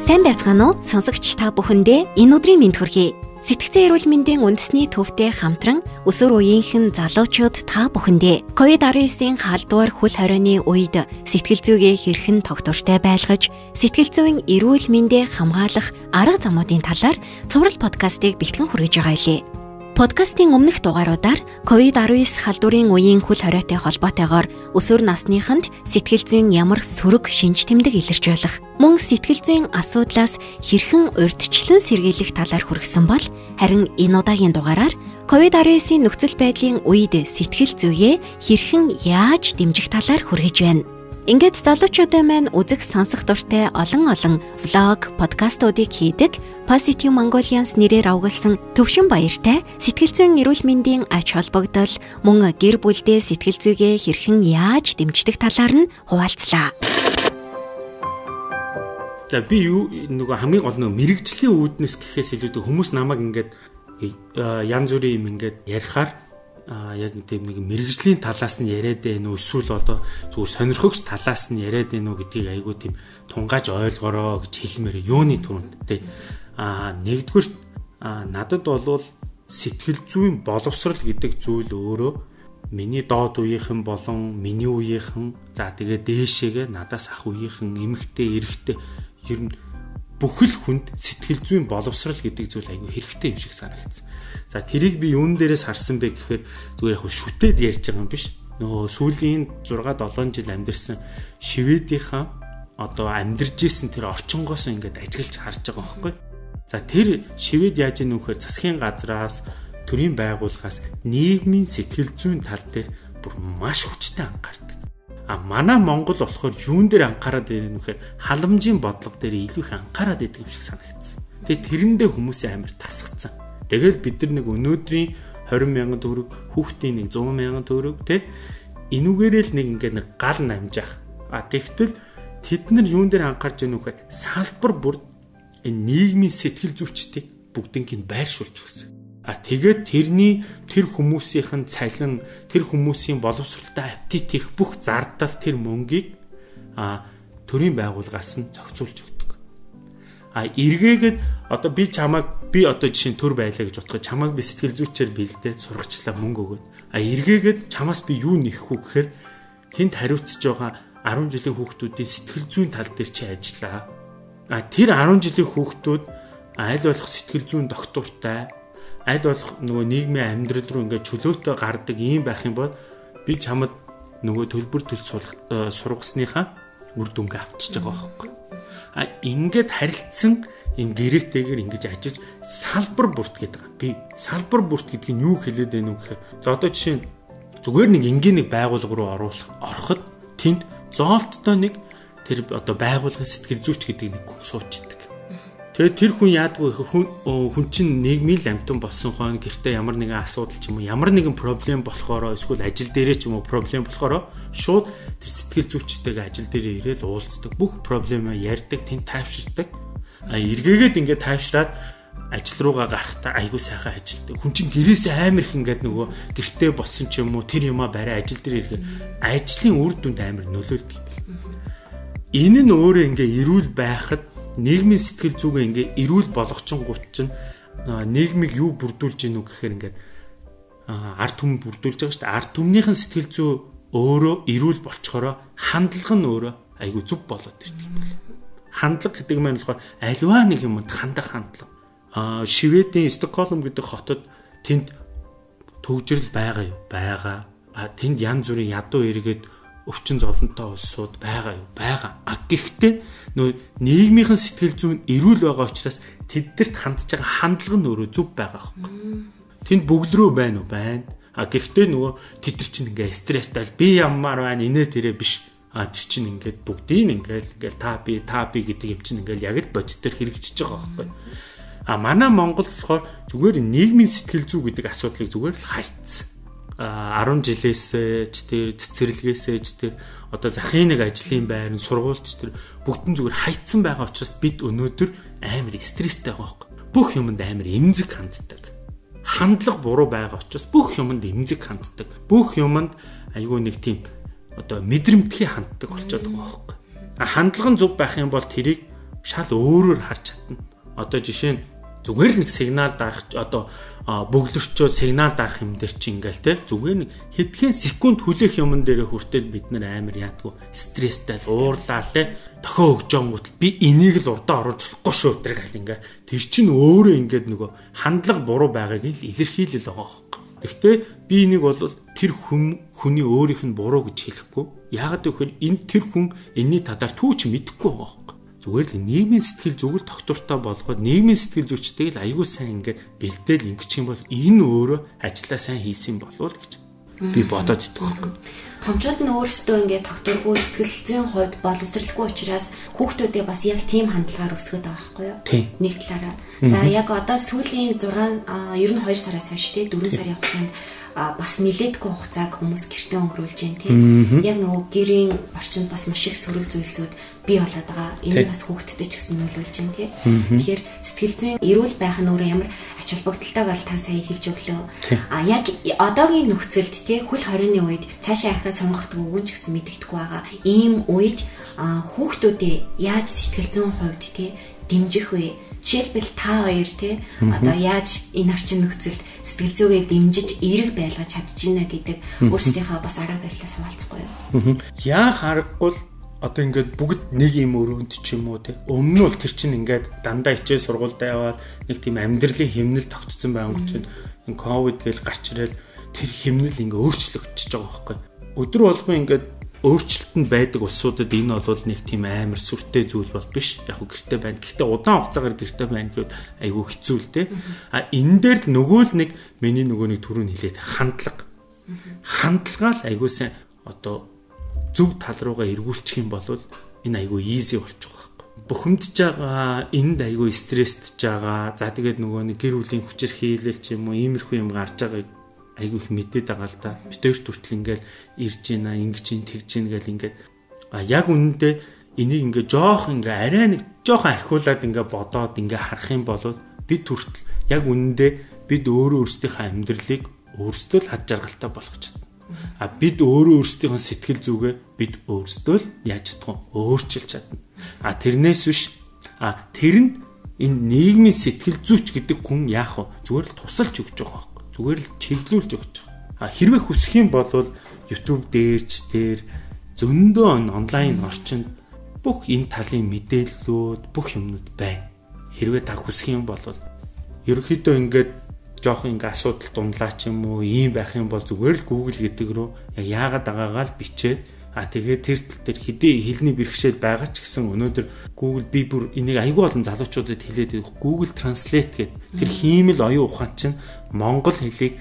Сайн байцгаана уу? Сонсогч та бүхэндээ энэ өдрийн мэнд хүргэе. Сэтгцэн эрүүл мэндийн үндэсний төвтэй хамтран өсвөр үеийнхэн залуучууд та бүхэндээ COVID-19-ийн халдвар хөл хорионы үед сэтгэл зүйгээ хэрхэн тогтвортой байлгаж, сэтгэл зүйн эрүүл мэндийг хамгаалах арга замуудын талаар цуврал подкастыг бэлтгэн хүргэж байгаа илээ. Подкастын өмнөх дугааруудаар COVID-19 халдварын үеийн хөл хориотой холбоотойгоор өсвөр насныханд сэтгэл зүйн ямар сөрөг шинж тэмдэг илэрч байх, мөн сэтгэл зүйн асуудлаас хэрхэн урьдчилан сэргийлэх талаар хүргэсэн бол харин энэ удаагийн дугаараар COVID-19 нөхцөл байдлын үед сэтгэл зүйгээ хэрхэн яаж дэмжих талаар хүргэж байна. Ингээд залуучуудын маань үзэх сонсох дуртай олон влог, подкастуудыг хийдэг Positive Mongolians нэрээр авгалсан Төвшин Баяртай сэтгэл зүйн эрүүл мэндийн ач холбогдол, мөн гэр бүлдээ сэтгэл зүйгээ хэрхэн яаж дэмждэг талаар нь хуваалцлаа. За би нөгөө хамгийн гол нь мэрэгжлийн үүднээс гэхээс илүүтэй хүмүүс намайг ингээд янз бүрийн юм ингээд ярихаар яг тийм нэг мэрэгжлийн талаас нь яриад байна уу, эсвэл одоо зүгээр сонирхогч талаас нь яриад байна уу гэдгийг айгүй тийм тунгааж ойлгороо гэж хэлмээр юуны түрүүнд тий. Нэгдүгээр надад бол сэтгэл зүйн боловсрал гэдэг зүйл өөрөө миний доод үеийнхэн болон миний үеийнхэн за тэгээ дээшээгээ надаас ах үеийнхэн эмэгтэй эрэгтэй ер нь бүхэл хүнд сэтгэл зүйн боловсрал гэдэг зүйл айгүй хэрэгтэй юм шиг санагдсан. За тэрийг би юун дээрээс харсан бэ гэхээр зүгээр яг шүтээд ярьж байгаа юм биш. Нөгөө сүүлийн 6-7 жил амьдэрсэн Шведийнхаа одоо амьдарч исэн тэр орчингоос ингээд ажиглаж харж байгаа байхгүй. За тэр Швед яаж ийм нөхөр засгийн газраас төрийн байгууллагаас нийгмийн сэтгэл зүйн тал дээр бүр маш хүчтэй анхаардаг. Манай Монгол болохоор юун дээр анхаарад байна вэхээр халамжийн бодлого дээр илүү их анхаарад байдаг юм шиг санагдсан. Тэгээ тэрэндээ хүмүүсийн амар тасгацсан. Тэгэл бид нар нэг өнөөдрийн 20,000 төгрөг, хүүхдийн нэг 100,000 төгрөг тий энүүгээрээ л нэг ингээд нэг гал намжаах. Тэгтэл тэд нар юун дээр анхаарч байна вэхээр салбар бүр энэ нийгмийн сэтгэл зүйчдийг бүгднийг байршуулж өгсөн. Тэгээд тэр хүмүүсийн цалин, тэр хүмүүсийн боловсролтой аппетит их бүх зардал тэр мөнгийг төрийн байгууллагаас нь зохицуулж өгдөг. Эргээгээд одоо би одоо жишээ нь төр байлаа гэж бодоход чамайг би сэтгэл зүйчээр бэлдээд сургачлаа мөнгө өгөөд. Эргээгээд чамаас би юу нэх вэ гэхээр тэнд хариуцж байгаа 10 жилийн хүүхдүүдийн сэтгэл зүйн тал дээр чи ажиллаа. Тэр 10 жилийн хүүхдүүд аль болох сэтгэл зүйн доктортай аль болох нөгөө нийгмийн амьдрал руу ингээд чөлөөтэй гардаг юм байх юм бол би чамд нөгөө төлбөр сургасныхаа үр дүнгээ авчиж байгаа байхгүй. Ингээд харилцсан энэ гэрээтэйгээр ингэж ажиллаж салбар бүрт гэдэг байгаа. Би салбар бүрт гэдэг нь юу хэлээд байна вэ гэхээр одоо жишээ нь зүгээр нэг энгийн нэг байгууллага руу ороход тэнд зоолттой нэг тэр одоо байгууллагын сэтгэл зүйч гэдэг нэг хүн сууч идэг. Тэгээд тэр хүн яадгүй хүн чинь нийгмийн амтан болсон хойно гэртээ ямар нэгэн асуудал ч юм уу ямар нэгэн проблем болохоороо эсвэл ажил дээрээ ч юм уу проблем болохоороо шууд тэр сэтгэл зүйчтэйгээ ажил дээрээ ирээл уулздаг. Бүх проблемаа ярьдаг, тэнд тайвширдаг. Эргээгээд ингээд тайвшраад ажил руугаа гарахтаа айгүй сайхан ажилдаг. Хүн чинь гэрээсээ амар их ингээд нөгөө гэртээ болсон ч юм уу тэр юмаа барай ажил дээр ирэхээр ажлын үр дүнд амар нөлөөлдөг юм байна. Энэ нь өөрөө ингээд эрүүл байхад нийгмийн сэтгэл зүгээ ингээ эрүүл болгочингууд чинь нийгмийг юу бүрдүүлж гинүү гэхээр ингээд ард түмэн бүрдүүлж байгаа шүү дээ. Ард түмнийхэн сэтгэл зүй өөрөө эрүүл болчхороо хандлага нь өөрөө айгүй зүв болоод ирдэг юм байна. Хандлага гэдэг нь болохоор альваа нэг юмд хандах хандлага. Шведийн Стокгольм гэдэг хотод тэнд төвжирэл байгаа юу? Байгаа. Тэнд янз бүрийн ядуу эргээд өвчин зовлонтой улсууд байгаа юу? Байгаа. Гэхдээ нийгмийнхэн сэтгэл зүйн эрүүл байгаа учраас тэддэрт хандж байгаа хандлага нь өөрөө зөв байгаа байхгүй. Тэнд бүгд рүү байна уу? Байна. Гэхдээ тэд нар чинь ингээ стресстэй би ямар байна инээ тэрэ биш. Тэр чинь ингээд бүгдийг ингээл та би гэдэг юм чинь ингээл яг л бодит төр хэрэгжиж байгаа байхгүй. Манай Монгол болохоор зүгээр нийгмийн сэтгэл зүй гэдэг асуудлыг зүгээр л хайцсан. 10 жилээсээ ч тэр цэцэрлэгээсээ ч тэр одоо захын нэг ажлын байр, сургуульч тэр бүгдэн зүгээр хайцсан байгаа учраас бид өнөөдөр амар стресстэй байгаа байхгүй. Бүх юмд амар эмзэг ханддаг. Хандлага буруу байгаа учраас бүх юмд эмзэг ханддаг. Бүх юмд айгүй нэг тийм одоо мэдрэмтгий ханддаг болчиход байгаа байхгүй. Хандлага нь зөв байх юм бол тэрийг шал өөрөөр харж чадна. Одоо жишээ нь зүгээр л нэг сигнал дарах одоо бөглөрчөө сигнал дарах юм дээр чи ингээл те зүгээр нэг хэдхэн секунд хүлээх юмн дээр хүртэл бид нар амар яадгүй стресстэй л уурлаа те дохио өгжонгууд би энийг л урдаа оруулж болохгүй шүү өдрийг хал ингээ тэр чинь өөрөө ингээд нөгөө хандлага буруу байгааг л илэрхийлэл байгаа байхгүй. Гэхдээ би энийг бол тэр хүний өөрийнх нь буруу гэж хэлэхгүй. Яагаад гэвэл энэ тэр хүн энэний талаар түүч мэдэхгүй байгаа байхгүй. Зүгээр л нийгмийн сэтгэл зүгэл тогтвортой болгоод нийгмийн сэтгэл зүйчтэйг л аягүй сайн ингээд бэлдээл ингэчих юм бол энэ өөрөө ажиллаа сайн хийсэн болов уу гэж би бодоод идэв. Томчууд нь өөрсдөө ингээд тогтворгүй сэтгэл зүйн хувьд боловсралгүй учраас хүүхдүүдээ бас яг тийм хандлагаар өсгöd байгаа байхгүй юу? Нэг талаараа. За яг одоо сүүлийн 92 сараас хойш те 4 сарын хугацаанд бас нилээдгүй хугацааг хүмүүс гэртээ өнгөрүүлж байна тийм. Яг нөгөө гэрийн орчинд бас маш их сөрөг зүйлсүүд бий болоод байгаа. Энэ бас хүүхдэд ч гэсэн нөлөөлж байна тийм. Тэгэхээр сэтгэл зүйн эрүүл байх нь өөрөө ямар ач холбогдолтойг бол та сая хэлж өглөө. Яг одоогийн нөхцөлд тийм хөл хорионы үед цаашаа ахаад сонгохдоо өгөн ч гэсэн мэддэхгүй байгаа. Ийм үед хүүхдүүдээ яаж сэтгэл зүйн хувьд тийм дэмжих вэ? Жишээлбэл та хоёр тий одоо яаж энэ орчин нөхцөлд сэтгэл зүйгээ дэмжиж эерэг байлгаж чадчихна гэдэг өөрсдийнхөө бас арга барилаас хуваалцахгүй юу? Яа харахгүй л одоо ингээд бүгд нэг юм өрөөнд ч юм уу тий өмнө нь бол тэр чинь ингээд дандаа хичээл сургуультай яваад нэг тийм амьдралын хэмнэл тогтцсон байнг чинь энэ ковид гээл гарч ирэл тэр хэмнэл ингээд өөрчлөгдөж байгаа байхгүй. Өдөр болгон ингээд өөрчлөлтөнд байдаг улсуудад энэ бол нэг тийм амар сүртэй зүйл бол биш. Яг гэртээ байна. Гэхдээ удаан хугацаагаар гэртээ байна гэвэл айгүй хэцүү л те. Энэ дээр л нөгөө л нэг миний нөгөө нэг түрүү хэлээд хандлага. Хандлагаа л айгүй сайн одоо зөв тал руугаа эргүүлчих юм бол энэ айгүй easy болчих واخхой. Бухимдж байгаа, энд айгүй стрессдж байгаа. За тэгээд нөгөө нэг гэр бүлийн хүчээр хийлэл ч юм уу иймэрхүү юм гарч байгааг айгүй их мэдээд байгаа л да. Бид хоёр хүртэл ингээл ирж гинэ, ингэж ин тэгж гин гэл ингээд яг үнэндээ энийг ингээд жоох ингээ арай нэг жоохон ахиулаад ингээ бодоод ингээ харах юм бол бид хүртэл яг үнэндээ бид өөрөө өөрсдийнхөө амьдралыг өөрсдөө л хад жаргалтай болгож чадна. Бид өөрөө өөрсдийнхөө сэтгэл зүгээ бид өөрсдөө л яаж чадах вэ? Өөрчилж чадна. Тэрнээс биш тэр нь энэ нийгмийн сэтгэл зүйч гэдэг хүн яах вэ? Зүгээр л тусалж өгч байгаа. Зүгээр л чиглүүлж өгч байгаа. Хэрвээ хүсэх юм бол YouTube дээрч тэр зөндөө онлайн орчинд бүх энэ талын мэдээллүүд бүх юмнууд байна. Хэрвээ та хүсэх юм бол ерөнхийдөө ингээд жоох ингээ асуудал дундлаа ч юм уу ийм байх юм бол зүгээр л Google гэдэг рүү яг яагаад байгаагаа л бичээд тэгээд тэр тал дээр хэдий хэлний бэрхшээл байгаа ч гэсэн өнөөдөр Google би бүр энийг аягүй олон залуучуудад хэлээд Google Translate гэдэг тэр хиймэл оюун ухаан чинь монгол хэлийг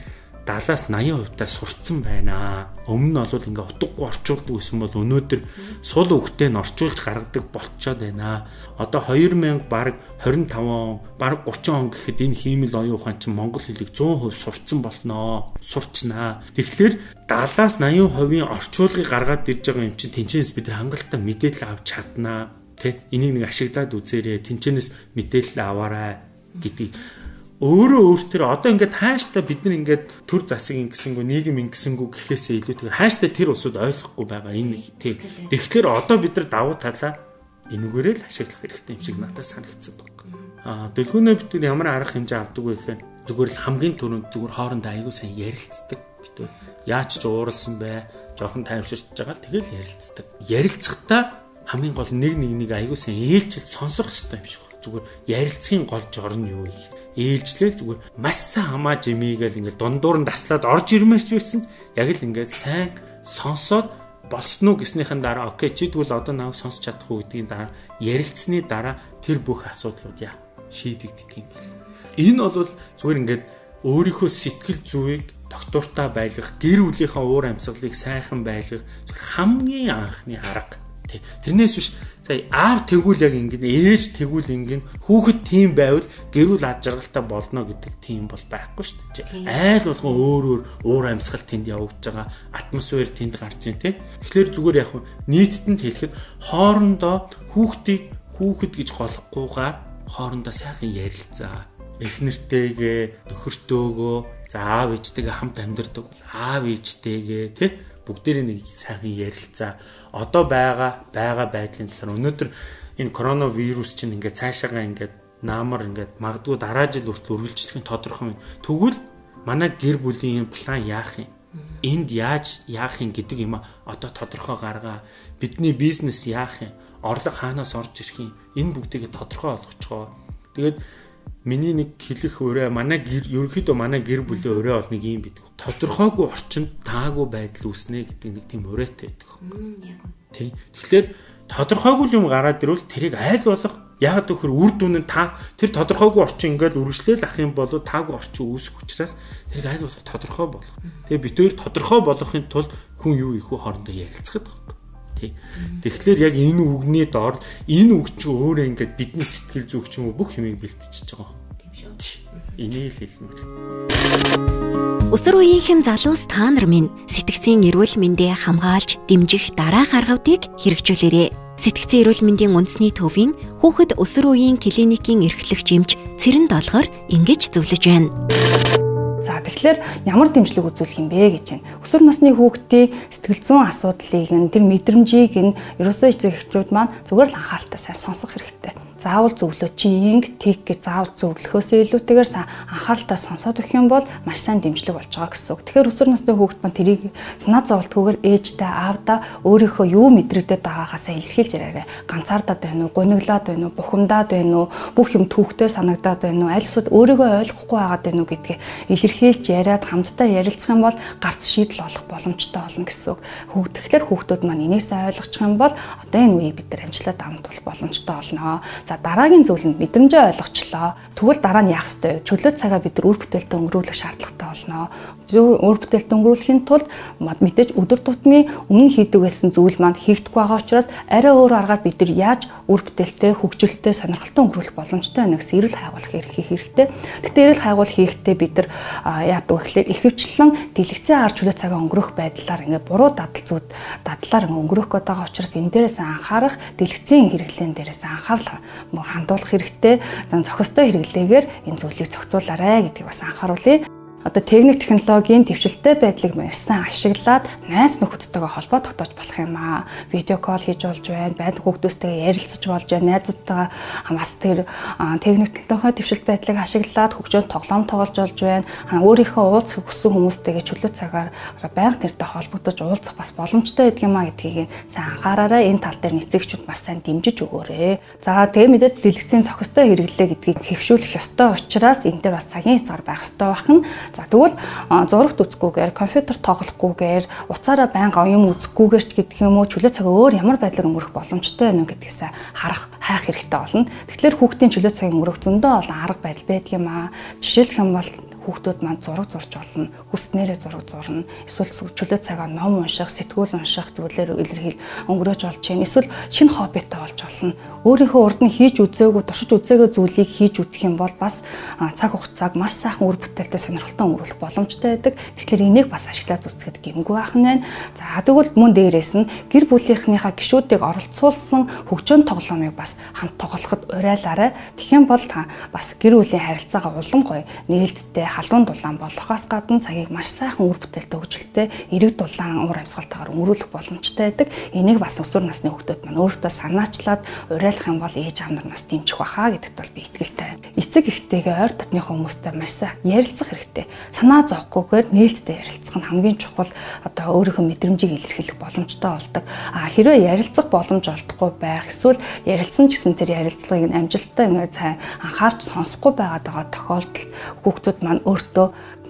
70-80% сурцсан байна. Өмнө нь бол ингээ утгагүй орчуулдаг гэсэн бол өнөөдөр сул үгтэй нь орчуулж гаргадаг болцоод байна. Одоо 2000 баг 25 он, баг 30 он гэхэд энэ хиймэл оюун ухаан чинь монгол хэлийг 100% сурцсан болноо. Сурчнаа. Тэгэхээр 70-80% орчуулгыг гаргаад ирж байгаа юм чинь тэнцэнээс бид хангалттай мэдээлэл авч чаднаа. Тэ энийг нэг ашиглаад үзээрэй. Тэнцэнээс мэдээлэл аваарай гэдгийг өөрөө өөртөө одоо ингээд хааштай бид нар ингээд төр засаг ингэсэнгүү нийгэм ингэсэнгүү гэхээсээ илүү тэр хааштай тэр усуд ойлгохгүй байгаа энэ тийм. Тэгэхээр одоо бид нар давуу талаа энүүгээрээ л ашиглах хэрэгтэй юм шиг надад санагдсан байна. Дэлгүүнээ бид нар ямар арга хэмжээ авдаг вэ гэхээр зүгээр л хамгийн түрүүнд зүгээр хоорондоо аягүй сайн ярилцдаг бид нар. Яаж ч ууралсан бай, жоохон тайвширч байгаа л тэгэл ярилцдаг. Ярилцахдаа хамгийн гол нэг аягүй сайн ээлжил сонсох хэрэгтэй юм шиг байна. Зүгээр ярилцгийн гол жор нь юу вэ? Ээлжлэл зүгээр масса хамаа жимигээл ингээд дундуур нь таслаад орж ирмээрч байсан. Яг л ингээд сайн сонсоод болсноо гэснийхэн дараа окей чи тэгвэл одоо нав сонсч чадах уу гэдгийн дараа ярилцсны дараа тэр бүх асуудлууд яа шийдэгддэг юм байна. Энэ бол зүгээр ингээд өөрийнхөө сэтгэл зүйг доктортой байлгах, гэр бүлийнхээ уур амьсгалыг сайхан байлгах зүгээр хамгийн анхны арга. Тэрнээс биш сая аав тэгвэл яг ингэн ээж тэгвэл ингэн хүүхэд тийм байвал гэр бүл ад жаргалтай болно гэдэг тийм бол байхгүй шүү дээ. Айл болгон өөр уур амьсгал тэнд явагдаж байгаа, атмосфер тэнд гарч ийн тий. Тэгэхээр зүгээр яг нийтэд нь хэлэхэд хоорондоо хүүхэд гэж голохгүйгээр хоорондоо сайхан ярилцаа. Эхнэртэйгээ, нөхөртөөгөө, за аав ээжтэйгээ хамт амьдардаг бол аав ээжтэйгээ тий бүгдээрээ нэг сайхан ярилцаа. Одоо байгаа байдлын талаар өнөөдөр энэ коронавирус чинь ингээд цаашаагаа ингээд наамар ингээд магадгүй дараа жил хүртэл үргэлжлэхийн тодорхой. Тэгвэл манай гэр бүлийн план яах юм? Энд яаж яах юм гэдэг юм а одоо тодорхой гаргаа. Бидний бизнес яах юм? Орлого хаанаас орж ирэх юм? Энэ бүгдийг тодорхой болгоцгоо. Тэгээд миний нэг хэлэх өрөө ерөнхийдөө манай гэр бүлийн өрөө бол нэг юм бидг. Тодорхойгүй орчинд таагүй байдал үүснэ гэдэг нэг тийм өрөөтэй байдаг. Тийм. Тэгэхээр тодорхойгүй юм гараад ирвэл тэрийг айл болох яг төхөр үр дүн нь та тэр тодорхойгүй орчин ингээд үргэлжлээл ах юм бол таагүй орчин үүсэх учраас тэрийг айл болох тодорхой болгох. Тэгээ бид хоёр тодорхой болгохын тулд хүн юу их вэ хоорондоо ярилцах гэдэг. Тэгэхээр яг энэ үгний доор энэ үг чинь өөрөө ингээд бидний сэтгэл зүг ч юм уу бүх юмыг бэлтжиж байгаа. Тийм шүү. Энийг л хэлмээр. Өсвөр үеийнхэн залуус та нар минь сэтгцийн эрүүл мэндэ хамгаалж дэмжих дараах аргуудыг хэрэгжүүлээрэй. Сэтгцийн эрүүл мэндийн үндэсний төвийн хүүхэд өсвөр үеийн клиникийн эрхлэгч эмч Цэрэн Долгор ингэж зөвлөж байна. За тэгэхээр ямар дэмжлэг үзүүлэх юм бэ гэж байна. Өсвөр насны хүүхдийн сэтгэл зүйн асуудлыг тэр мэдрэмжийг ерөөсөө эцэг эхчүүд маань зүгээр л анхааралтай сайн сонсох хэрэгтэй. Заавал зөвлөө чи инг тэг гэж заавал зөвлөхөөсөө илүүтэйгээр анхааралтай сонсоод өгөх юм бол маш сайн дэмжлэг болж байгаа гэсэн үг. Тэгэхээр өсвөр насны хүүхэд маань тэрийг санаа зовлтгүйгээр ээжтэй аавдаа өөрийнхөө юу мэдрэгдээд байгаагаасаа илэрхийлж яриарай. Ганцаардаад байна уу, гониглаад байна уу, бухимдаад байна уу, бүх юм түүхтэй санагдаад байна уу, аль эсвэл өөрийгөө ойлгохгүй байгаад байна уу гэдгийг илэрхийлж яриад хамтдаа ярилцах юм бол гарц шийдэл олох боломжтой болно гэсэн үг. Тэгэхээр хүүхдүүд маань энийг сайн ойлгочих юм бол одоо энэ үеийг бид нар амжилтад амтуулах боломжтой болно. За дараагийн зүйл нь мэдрэмжээ ойлгочлоо. Тэгвэл дараа нь яах ёстой вэ? Чөлөө цагаа бид нар үр бүтээлтэй өнгөрүүлэх шаардлагатай болно. Үр бүтээлтэй өнгөрүүлэхийн тулд мэдээж өдөр тутмын өмнө хийдэг байсан зүйл маань хийгдэхгүй байгаа учраас арай өөр аргаар бид нар яаж үр бүтээлтэй, хөгжилтэй, сонирхолтой өнгөрүүлэх боломжтой байна гэсэн эрүүл хайгуулах хэрэгтэй. Гэхдээ эрүүл хайгуул хийхдээ бид нар яадаг вэ гэхээр ихэвчлэн дэлгэцэн ар чөлөө цагаа өнгөрөх байдлаар ингээд буруу дадлаар өнгөрөх гээд байгаа учраас энэ дээрээс анхаарах, дэлгэцэн хэрэглэн дээрээс анхаарал хандуулах хэрэгтэй. Зохистой хэрэглээгээр энэ зүйлийг зохицуулаарай гэдгийг бас анхааруулъя. Одоо техник технологийн дэвшилттэй байдлыг маш сайн ашиглаад найз нөхөдтэйгээ холбоо тогтоож болох юм аа. Видео кол хийж болж байна, байд хүүхдүүдтэйгээ ярилцаж болж байна, найзуудтайгаа бас тэр техник технологийн дэвшилт байдлыг ашиглаад хөгжөөнд тоглоом тоглож болж байна. Өөрийнхөө уулзах хүссэн хүмүүстэйгээ чөлөө цагаар байнга тэртэй холбогдож уулзах бас боломжтой байдаг юм аа гэдгийг сайн анхаараарай. Энэ тал дээр эцэгчүүд бас сайн дэмжиж өгөөрэй. За тэгээ мэдээд дэлгэцийн зохистой хэрэглээ гэдгийг хэвшүүлэх ёстой учраас энэ дээр бас цагийн хязгаар байх ёстой байна. За тэгвэл зурагт үзэхгүйгээр, компьютер тоглохгүйгээр, уцаараа байнга юм үзэхгүйгээр ч гэдэг юм уу, чөлөө цагаа өөр ямар байдлаар өнгөрөх боломжтой вэ гэдгээс хайх хэрэгтэй болно. Тэгэхээр хүүхдийн чөлөө цагийн өнгөрөх зөндөө олон арга барил байдаг юм аа. Жишээлх юм бол хүүхдүүд маань зураг зурж болно, хүснээрээ зураг зурна, эсвэл чөлөө цагаа ном унших, сэтгүүл унших зүйлээр илэрхийл өнгөрөөж болж байна. Эсвэл шинэ хоббитой болж болно. Өөрийнхөө урд нь хийж үзээгүй, туршиж үзээгүй зүйлийг хийж үзэх юм бол бас цаг хугацааг маш сайхан үр бүтээлтэй сонирхолтой өнгөрүүлэх боломжтой байдаг. Тэгэхээр энийг бас ашиглаад үзэхэд гэмгүй байх нь байна. За тэгвэл мөн дээрээс нь гэр бүлийнхнийхээ гишүүдийг оролцуулсан хөгжөөн тоглоомыг бас хамт тоглоход уриалаарай. Тэгэх юм бол та бас гэр бүлийн харилцаагаа улам гоё, нээлттэй, халуун дулаан болохоос гадна цагийг маш сайхан үр бүтээлтэй хөгжилтэй, эрэг дулаан уур амьсгалтайгаар өнгөрүүлэх боломжтой байдаг. Энийг бас өсвөр насны хүүхдүүд маань өөрсдөө санаачлаад уриалах юм бол ээж аав нар нас дэмжих баха гэдэгт бол би итгэлтэй. Эцэг эхтэйгээ ойр дотныхоо хүмүүстэй маш сайн ярилцах хэрэгтэй. Санаа зовхгүйгээр нээлттэй ярилцах нь хамгийн чухал одоо өөрийнхөө мэдрэмжийг илэрхийлэх боломжтой болдог. Хэрвээ ярилцах боломж олдохгүй байх, эсвэл ярилцсан ч гэсэн тэр ярилцлагыг нь амжилттай ингээд сайн анхаарч сонсохгүй байгаа тохиолдолд хүүхдүүд маань өөртөө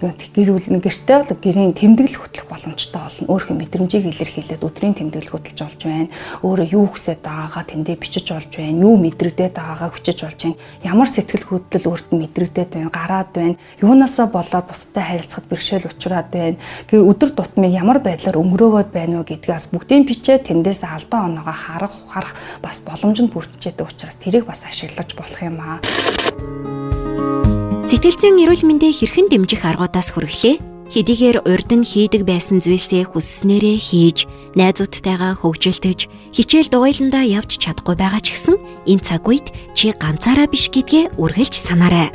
гэртээ гэрийн тэмдэглэл хөтлөх боломжтой болно. Өөрийнхөө мэдрэмжийг илэрхийлээд өдрийн тэмдэглэл хөтлөж болж байна. Өөрөө юу хүсэж байгаагаа тэндээ бичиж болж байна. Юу мэдрэгдээд байгаагаа бичиж болж байна. Ямар сэтгэл хөдлөл өөрт нь мэдрэгдээд байна, гараад байна. Юунаасаа болоод бусдад харилцахад бэрхшээл учраад байна. Гэр өдөр тутмын ямар байдлаар өнгөрөөгөөд байна вэ гэдгээс бүгдийг бичээд тэндээс алдаа оноогоо харах бас боломж нь бүрдчихэд учраас тэрийг бас ашиглаж болох юм аа. Сэтгэл зүйн эрүүл мэндийг хэрхэн дэмжих аргуудаас хүргэлээ. Хэдийгээр урд нь хийдэг байсан зүйлсээ хүсснээрээ хийж, найзуудтайгаа хөгжилтөж, хичээл дугуйландаа явж чадахгүй байгаа ч гэсэн энэ цаг үед чи ганцаараа биш гэдгээ үргэлж санаарай.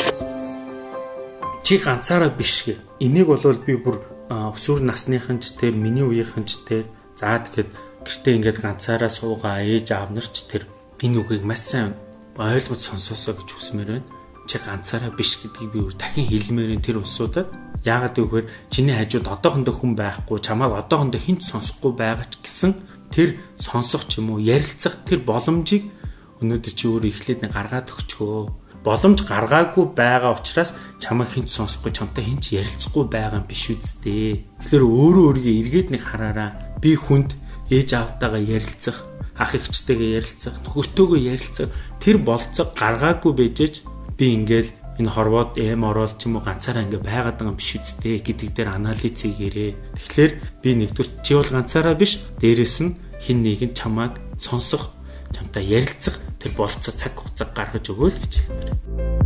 Чи ганцаараа биш гэ. Энийг болвол би бүр өсвөр насныхан ч тэр миний үеийнхэн ч тэр за тэгэхэд гэртээ ингээд ганцаараа суугаа ээж аав нар ч тэр энэ үгийг маш сайн ойлгож сонсоосоо гэж хүсмээр байна. Чи ганцаараа биш гэдгийг би дахин хэлмээрэн тэр улсуудад. Яагаад гэвэл чиний хажууд одоохондоо хүн байхгүй, чамайг одоохондоо хинт сонсохгүй байгаа ч гэсэн тэр сонсох ч юм уу ярилцах тэр боломжийг өнөөдөр чи өөрөө эхлээд гаргаад өгчгөө. Боломж гаргаагүй байгаа учраас чамайг хинт сонсохгүй, чамтай хинч ярилцахгүй байгаа юм биш үсттэй. Тэгэхээр өөрөө өөрийгөө эргээд нэг хараараа. Би хүнд ээж аавтайгаа ярилцах, ах эгчтэйгээ ярилцах, нөхөртөөгөө ярилцах тэр болцоо гаргаагүй байжээж би ингээл энэ хорвоод ороод ч юм уу ганцаараа ингээ байгаад байгаа юм биш үсттэй гэдэг дээр анализ хийгээрээ. Тэгэхээр би нэгдүгээр чи бол ганцаараа биш, дээрэс нь хин нэгэнд чамайг сонсох, чамтай ярилцах тэр болцоо цаг хугацаа гаргаж өгөөл гэж хэлмээр.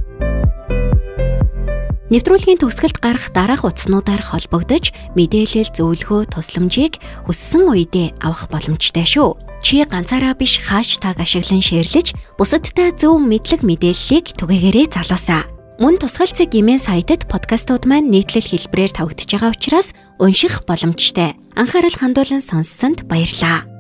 Нэвтрүүлгийн төгсгөлд гарах дараах утаснуудаар холбогдож мэдээлэл зөвлөгөө тусламжийг хүссэн үедээ авах боломжтой шүү. Чи ганцаараа биш хаштаг ашиглан шеэрлэж бусадтай зөв мэдлэг мэдээллийг түгээгээрэй залуусаа. Мөн тусгалцыг гэмээр сайтад подкастууд маань нийтлэл хэлбэрээр тавигдж байгаа учраас унших боломжтой. Анхаарал хандуулан сонссонд баярлалаа.